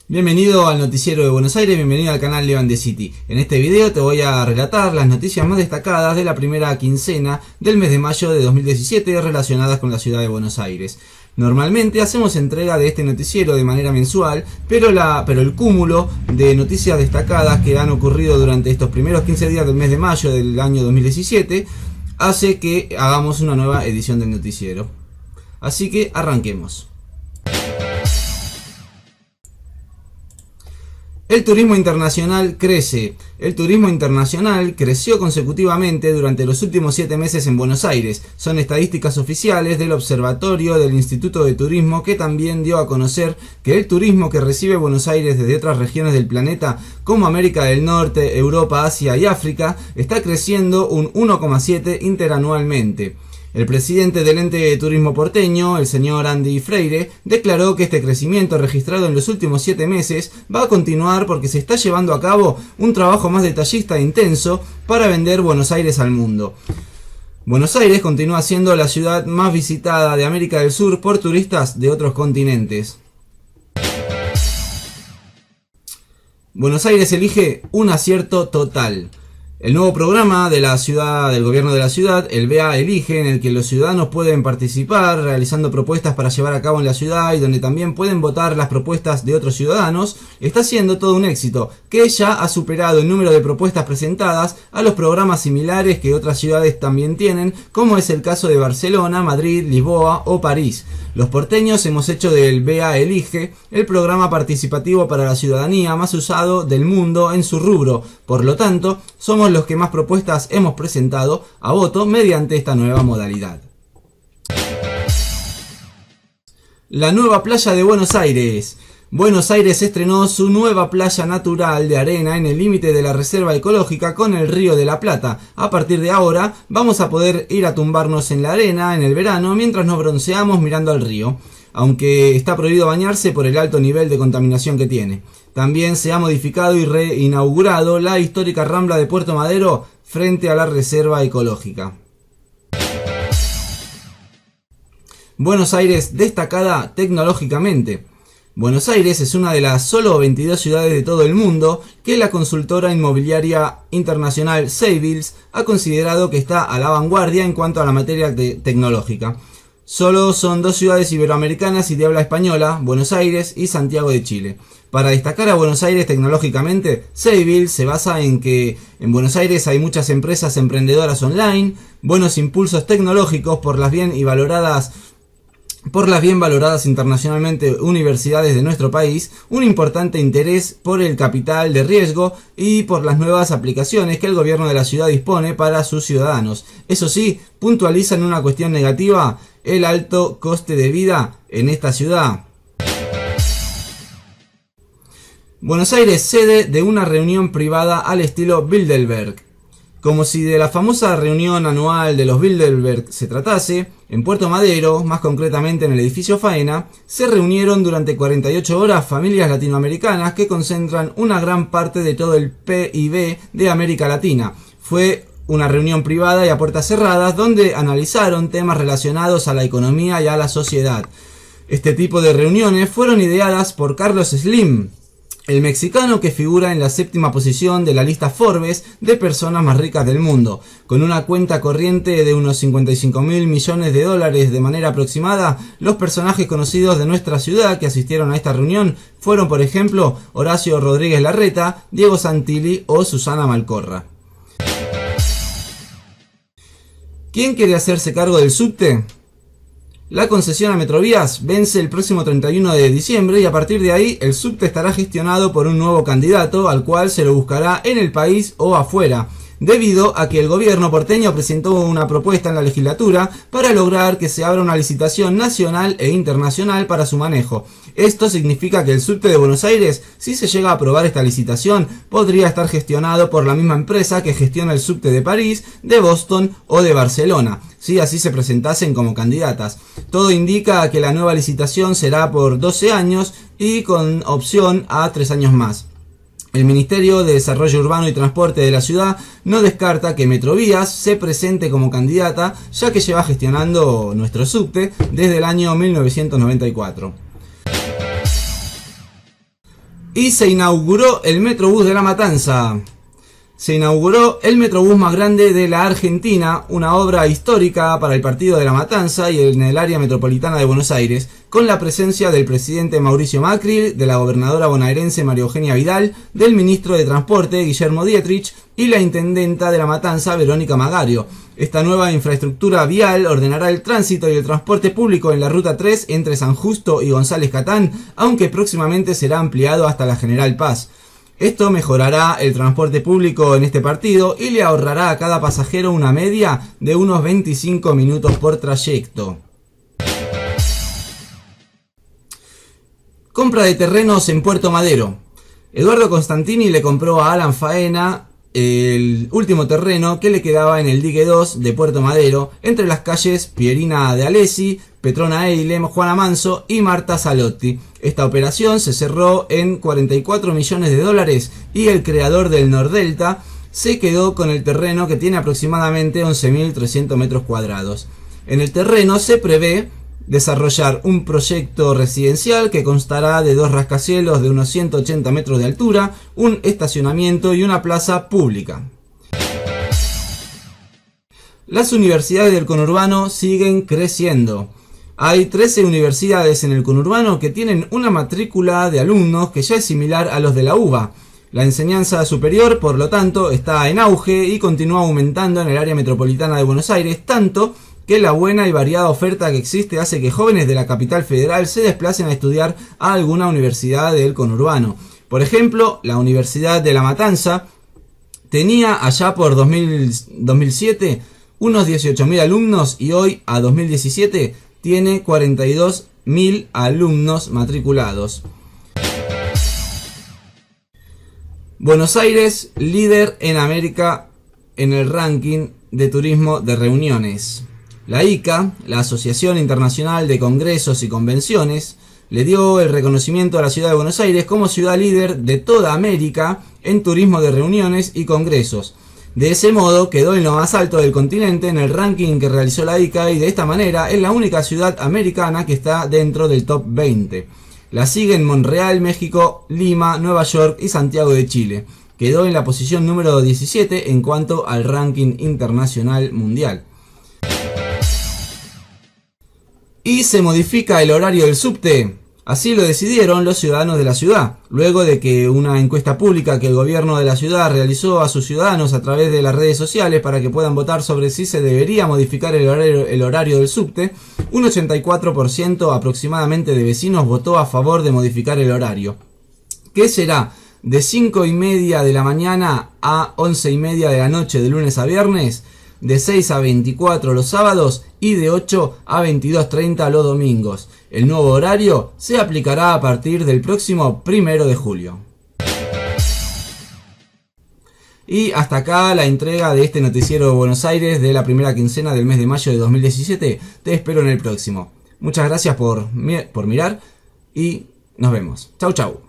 Bienvenido al noticiero de Buenos Aires, bienvenido al canal Levan the City. En este video te voy a relatar las noticias más destacadas de la primera quincena del mes de mayo de 2017 relacionadas con la ciudad de Buenos Aires. Normalmente hacemos entrega de este noticiero de manera mensual, pero el cúmulo de noticias destacadas que han ocurrido durante estos primeros 15 días del mes de mayo del año 2017 hace que hagamos una nueva edición del noticiero. Así que arranquemos. El turismo internacional crece. El turismo internacional creció consecutivamente durante los últimos 7 meses en Buenos Aires. Son estadísticas oficiales del Observatorio del Instituto de Turismo, que también dio a conocer que el turismo que recibe Buenos Aires desde otras regiones del planeta, como América del Norte, Europa, Asia y África, está creciendo un 1,7 interanualmente. El presidente del ente de turismo porteño, el señor Andy Freire, declaró que este crecimiento registrado en los últimos 7 meses va a continuar porque se está llevando a cabo un trabajo más detallista e intenso para vender Buenos Aires al mundo. Buenos Aires continúa siendo la ciudad más visitada de América del Sur por turistas de otros continentes. Buenos Aires elige un acierto total. El nuevo programa de la ciudad, del gobierno de la ciudad, el BA Elige, en el que los ciudadanos pueden participar realizando propuestas para llevar a cabo en la ciudad y donde también pueden votar las propuestas de otros ciudadanos, está siendo todo un éxito, que ya ha superado el número de propuestas presentadas a los programas similares que otras ciudades también tienen, como es el caso de Barcelona, Madrid, Lisboa o París. Los porteños hemos hecho del BA Elige el programa participativo para la ciudadanía más usado del mundo en su rubro. Por lo tanto, somos los que más propuestas hemos presentado a voto mediante esta nueva modalidad. La nueva playa de Buenos Aires. Buenos Aires estrenó su nueva playa natural de arena en el límite de la reserva ecológica con el Río de la Plata. A partir de ahora vamos a poder ir a tumbarnos en la arena en el verano mientras nos bronceamos mirando al río, aunque está prohibido bañarse por el alto nivel de contaminación que tiene. También se ha modificado y reinaugurado la histórica Rambla de Puerto Madero frente a la reserva ecológica. Buenos Aires destacada tecnológicamente. Buenos Aires es una de las solo 22 ciudades de todo el mundo que la consultora inmobiliaria internacional Savills ha considerado que está a la vanguardia en cuanto a la materia tecnológica. Solo son 2 ciudades iberoamericanas y de habla española, Buenos Aires y Santiago de Chile. Para destacar a Buenos Aires tecnológicamente, Savills se basa en que en Buenos Aires hay muchas empresas emprendedoras online, buenos impulsos tecnológicos por las bien valoradas internacionalmente universidades de nuestro país, un importante interés por el capital de riesgo y por las nuevas aplicaciones que el gobierno de la ciudad dispone para sus ciudadanos. Eso sí, puntualizan una cuestión negativa: el alto coste de vida en esta ciudad. Buenos Aires, sede de una reunión privada al estilo Bilderberg. Como si de la famosa reunión anual de los Bilderberg se tratase, en Puerto Madero, más concretamente en el edificio Faena, se reunieron durante 48 horas familias latinoamericanas que concentran una gran parte de todo el PIB de América Latina. Fue una reunión privada y a puertas cerradas donde analizaron temas relacionados a la economía y a la sociedad. Este tipo de reuniones fueron ideadas por Carlos Slim, el mexicano que figura en la 7ª posición de la lista Forbes de personas más ricas del mundo. Con una cuenta corriente de unos 55.000 millones de dólares de manera aproximada, los personajes conocidos de nuestra ciudad que asistieron a esta reunión fueron, por ejemplo, Horacio Rodríguez Larreta, Diego Santilli o Susana Malcorra. ¿Quién quiere hacerse cargo del subte? La concesión a Metrovías vence el próximo 31 de diciembre y a partir de ahí el subte estará gestionado por un nuevo candidato al cual se lo buscará en el país o afuera, debido a que el gobierno porteño presentó una propuesta en la legislatura para lograr que se abra una licitación nacional e internacional para su manejo. Esto significa que el subte de Buenos Aires, si se llega a aprobar esta licitación, podría estar gestionado por la misma empresa que gestiona el subte de París, de Boston o de Barcelona, si así se presentasen como candidatas. Todo indica que la nueva licitación será por 12 años y con opción a 3 años más. El Ministerio de Desarrollo Urbano y Transporte de la ciudad no descarta que Metrovías se presente como candidata, ya que lleva gestionando nuestro subte desde el año 1994. Y se inauguró el Metrobús de La Matanza. Se inauguró el Metrobús más grande de la Argentina, una obra histórica para el partido de La Matanza y en el área metropolitana de Buenos Aires, con la presencia del presidente Mauricio Macri, de la gobernadora bonaerense María Eugenia Vidal, del ministro de Transporte Guillermo Dietrich y la intendenta de La Matanza Verónica Magario. Esta nueva infraestructura vial ordenará el tránsito y el transporte público en la Ruta 3 entre San Justo y González Catán, aunque próximamente será ampliado hasta la General Paz. Esto mejorará el transporte público en este partido y le ahorrará a cada pasajero una media de unos 25 minutos por trayecto. Compra de terrenos en Puerto Madero. Eduardo Constantini le compró a Alan Faena el último terreno que le quedaba en el dique 2 de Puerto Madero, entre las calles Pierina de Alessi, Petrona Eile, Juana Manso y Marta Salotti. Esta operación se cerró en 44 millones de dólares y el creador del Nordelta se quedó con el terreno, que tiene aproximadamente 11.300 metros cuadrados. En el terreno se prevé desarrollar un proyecto residencial que constará de 2 rascacielos de unos 180 metros de altura, un estacionamiento y una plaza pública. Las universidades del conurbano siguen creciendo. Hay 13 universidades en el conurbano que tienen una matrícula de alumnos que ya es similar a los de la UBA. La enseñanza superior, por lo tanto, está en auge y continúa aumentando en el área metropolitana de Buenos Aires, tanto que la buena y variada oferta que existe hace que jóvenes de la capital federal se desplacen a estudiar a alguna universidad del conurbano. Por ejemplo, la Universidad de La Matanza tenía allá por 2007 unos 18.000 alumnos y hoy, a 2017, tiene 42.000 alumnos matriculados. Buenos Aires, líder en América en el ranking de turismo de reuniones. La ICA, la Asociación Internacional de Congresos y Convenciones, le dio el reconocimiento a la ciudad de Buenos Aires como ciudad líder de toda América en turismo de reuniones y congresos. De ese modo quedó en lo más alto del continente en el ranking que realizó la ICA y de esta manera es la única ciudad americana que está dentro del top 20. La siguen Montreal, México, Lima, Nueva York y Santiago de Chile. Quedó en la posición número 17 en cuanto al ranking internacional mundial. Y se modifica el horario del subte. Así lo decidieron los ciudadanos de la ciudad, luego de que una encuesta pública que el gobierno de la ciudad realizó a sus ciudadanos a través de las redes sociales para que puedan votar sobre si se debería modificar el horario del subte, un 84% aproximadamente de vecinos votó a favor de modificar el horario, que será de 5:30 de la mañana a 11:30 de la noche de lunes a viernes, de 6 a 24 los sábados y de 8 a 22:30 los domingos. El nuevo horario se aplicará a partir del próximo 1 de julio. Y hasta acá la entrega de este noticiero de Buenos Aires de la primera quincena del mes de mayo de 2017. Te espero en el próximo. Muchas gracias por mirar y nos vemos. Chau chau.